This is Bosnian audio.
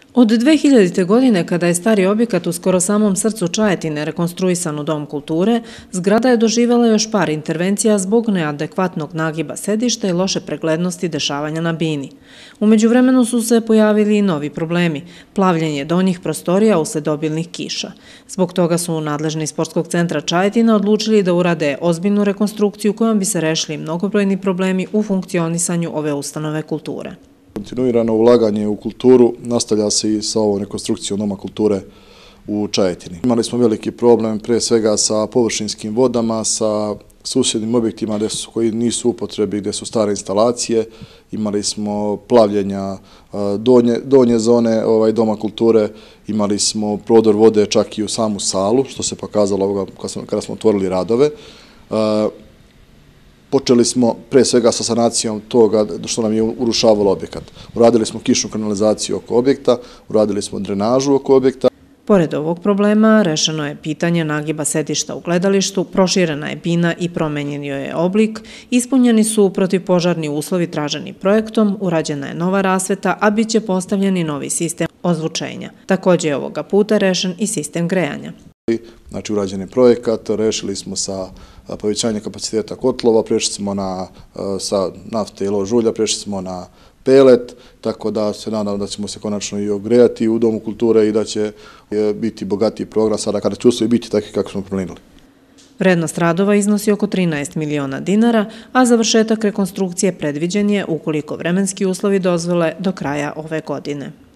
Od 2000. godine, kada je stari objekat u skoro samom srcu Čajetine rekonstruisan u Dom kulture, zgrada je doživjela još par intervencija zbog neadekvatnog nagiba sedišta i loše preglednosti dešavanja na bini. U međuvremenu su se pojavili i novi problemi, plavljenje donjih prostorija usled obilnih kiša. Zbog toga su nadležni Sportskog centra Čajetina odlučili da urade ozbiljnu rekonstrukciju kojom bi se rešili mnogobrojni problemi u funkcionisanju ove ustanove kulture. Kontinuirano ulaganje u kulturu nastavlja se i sa ovom rekonstrukcijom Doma kulture u Čajetini. Imali smo veliki problem pre svega sa površinskim vodama, sa susjednim objektima koji nisu u upotrebi, gdje su stare instalacije. Imali smo plavljenja donje zone Doma kulture, imali smo prodor vode čak i u samu salu, što se pokazalo kada smo otvorili radove. Počeli smo pre svega sa sanacijom toga što nam je urušavalo objekat. Uradili smo kišnu kanalizaciju oko objekta, uradili smo drenažu oko objekta. Pored ovog problema, rešeno je pitanje nagiba sedišta u gledalištu, proširena je bina i promenjen joj je oblik, ispunjeni su protivpožarni uslovi traženi projektom, urađena je nova rasveta, a bit će postavljen i novi sistem ozvučenja. Također je ovoga puta rešen i sistem grejanja. Znači, urađen je projekat, rešili smo sa povećanje kapaciteta kotlova, prešli smo sa nafte i lož-ulja, prešli smo na pelet, tako da se nadam da ćemo se konačno i ogrejati u Domu kulture i da će biti bogatiji program sada kada će uslovi biti takvi kako smo planirali. Vrednost radova iznosi oko 13 miliona dinara, a završetak rekonstrukcije predviđen je, ukoliko vremenski uslovi dozvole, do kraja ove godine.